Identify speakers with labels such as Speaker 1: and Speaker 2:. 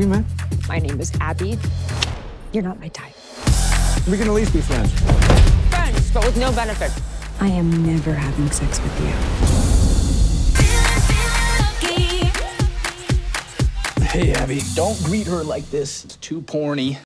Speaker 1: you met?
Speaker 2: My name is Abby. You're not my type.
Speaker 1: We can at least be friends.
Speaker 2: Friends, but with no benefit.
Speaker 3: I am never having sex with you.
Speaker 4: Hey, Abby, don't greet her like this. It's too porny.